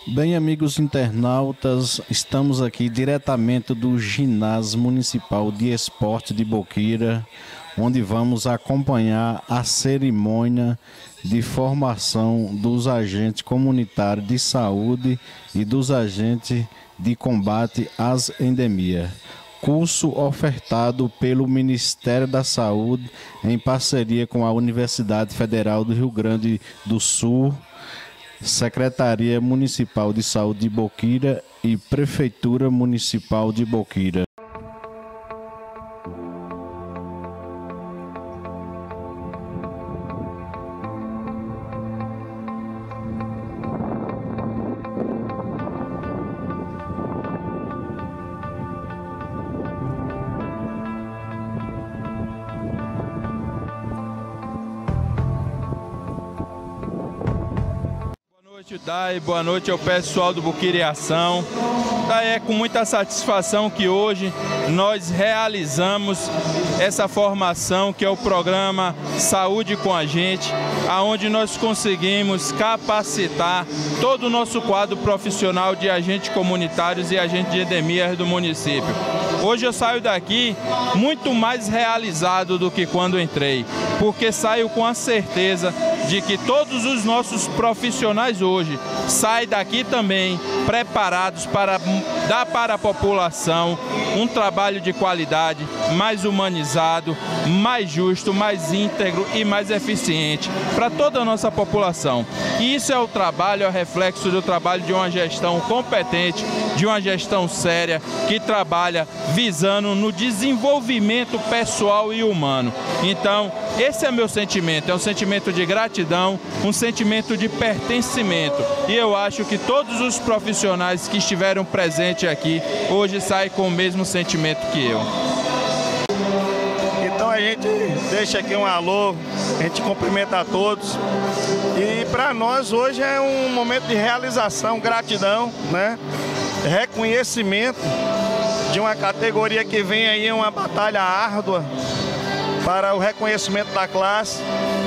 Bem, amigos internautas, estamos aqui diretamente do Ginásio Municipal de Esporte de Boqueira, onde vamos acompanhar a cerimônia de formação dos agentes comunitários de saúde e dos agentes de combate às endemias. Curso ofertado pelo Ministério da Saúde em parceria com a Universidade Federal do Rio Grande do Sul, Secretaria Municipal de Saúde de Boqueira e Prefeitura Municipal de Boqueira. Dai, boa noite ao pessoal do Boqueira em Ação. É com muita satisfação que hoje nós realizamos essa formação que é o programa Saúde com a Gente, aonde nós conseguimos capacitar todo o nosso quadro profissional de agentes comunitários e agentes de endemias do município. Hoje eu saio daqui muito mais realizado do que quando entrei, porque saio com a certeza de que todos os nossos profissionais hoje saem daqui também preparados para dar para a população um trabalho de qualidade, mais humanizado, mais justo, mais íntegro e mais eficiente para toda a nossa população. E isso é o trabalho, é o reflexo do trabalho de uma gestão competente, de uma gestão séria, que trabalha visando no desenvolvimento pessoal e humano. Então, esse é meu sentimento, é um sentimento de gratidão, um sentimento de pertencimento. E eu acho que todos os profissionais que estiveram presentes aqui, hoje saem com o mesmo sentimento que eu. Então a gente deixa aqui um alô, a gente cumprimenta a todos. E para nós hoje é um momento de realização, gratidão, né? Reconhecimento de uma categoria que vem aí uma batalha árdua para o reconhecimento da classe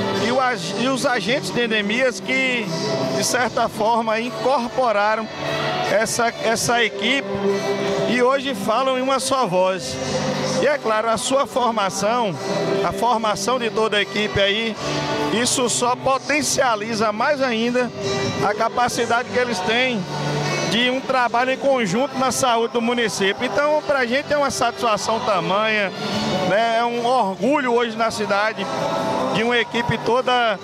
e os agentes de endemias que, de certa forma, incorporaram essa equipe e hoje falam em uma só voz. E é claro, a sua formação, a formação de toda a equipe aí, isso só potencializa mais ainda a capacidade que eles têm de um trabalho em conjunto na saúde do município. Então, para a gente é uma satisfação tamanha, né? É um orgulho hoje na cidade de uma equipe toda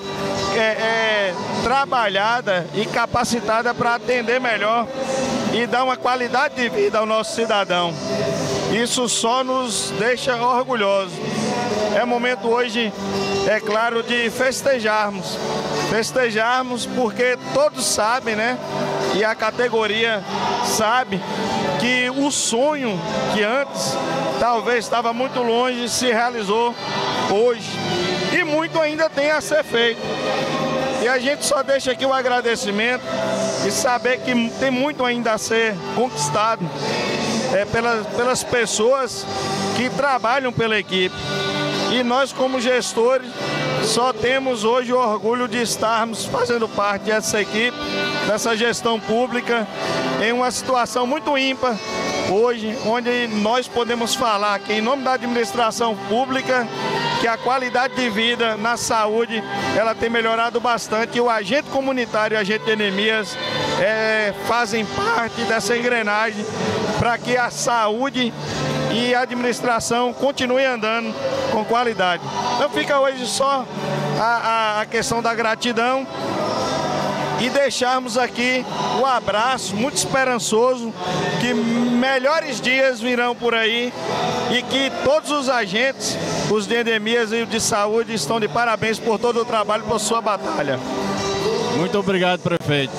trabalhada e capacitada para atender melhor e dar uma qualidade de vida ao nosso cidadão. Isso só nos deixa orgulhosos. É momento hoje, é claro, de festejarmos. Festejarmos porque todos sabem, né? E a categoria sabe que o sonho que antes talvez estava muito longe se realizou hoje. E muito ainda tem a ser feito. E a gente só deixa aqui um agradecimento e saber que tem muito ainda a ser conquistado pelas pessoas que trabalham pela equipe. E nós, como gestores, só temos hoje o orgulho de estarmos fazendo parte dessa equipe, dessa gestão pública, em uma situação muito ímpar hoje, onde nós podemos falar que, em nome da administração pública, que a qualidade de vida na saúde ela tem melhorado bastante e o agente comunitário e o agente de endemias fazem parte dessa engrenagem para que a saúde e a administração continue andando com qualidade. Então fica hoje só a questão da gratidão e deixarmos aqui um abraço muito esperançoso, que melhores dias virão por aí e que todos os agentes, os de endemias e os de saúde, estão de parabéns por todo o trabalho, por sua batalha. Muito obrigado, prefeito.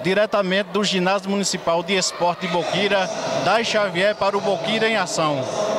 Diretamente do Ginásio Municipal de Esporte de Boqueira, Dai Xavier para o Boqueira em Ação.